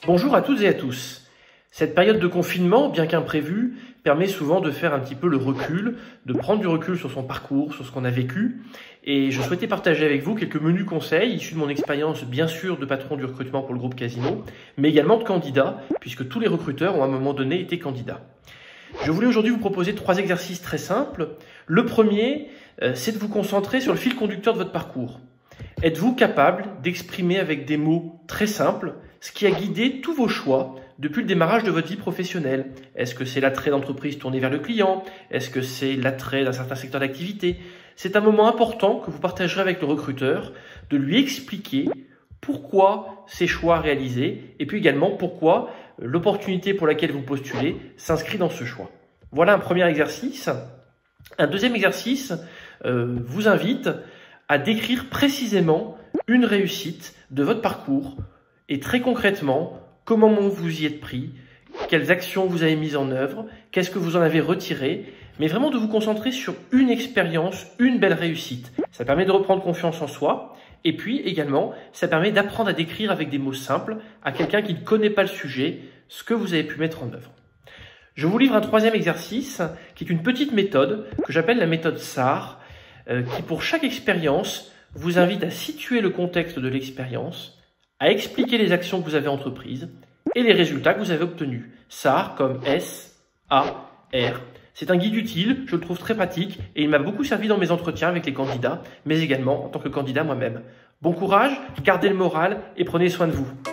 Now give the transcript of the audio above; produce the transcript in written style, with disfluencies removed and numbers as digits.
Bonjour à toutes et à tous. Cette période de confinement, bien qu'imprévue, permet souvent de faire un petit peu le recul, de prendre du recul sur son parcours, sur ce qu'on a vécu. Et je souhaitais partager avec vous quelques menus conseils issus de mon expérience, bien sûr, de patron du recrutement pour le groupe Casino, mais également de candidat, puisque tous les recruteurs ont à un moment donné été candidats. Je voulais aujourd'hui vous proposer 3 exercices très simples. Le premier, c'est de vous concentrer sur le fil conducteur de votre parcours. Êtes-vous capable d'exprimer avec des mots très simples ce qui a guidé tous vos choix depuis le démarrage de votre vie professionnelle? Est-ce que c'est l'attrait d'entreprise tourné vers le client? Est-ce que c'est l'attrait d'un certain secteur d'activité? C'est un moment important que vous partagerez avec le recruteur, de lui expliquer pourquoi ces choix réalisés et puis également pourquoi l'opportunité pour laquelle vous postulez s'inscrit dans ce choix. Voilà un premier exercice. Un deuxième exercice vous invite à décrire précisément une réussite de votre parcours et très concrètement comment vous y êtes pris, quelles actions vous avez mises en œuvre, qu'est-ce que vous en avez retiré, mais vraiment de vous concentrer sur une expérience, une belle réussite. Ça permet de reprendre confiance en soi et puis également ça permet d'apprendre à décrire avec des mots simples à quelqu'un qui ne connaît pas le sujet ce que vous avez pu mettre en œuvre. Je vous livre un troisième exercice qui est une petite méthode que j'appelle la méthode SAR, qui pour chaque expérience vous invite à situer le contexte de l'expérience, à expliquer les actions que vous avez entreprises et les résultats que vous avez obtenus. SAR comme S-A-R. C'est un guide utile, je le trouve très pratique et il m'a beaucoup servi dans mes entretiens avec les candidats, mais également en tant que candidat moi-même. Bon courage, gardez le moral et prenez soin de vous.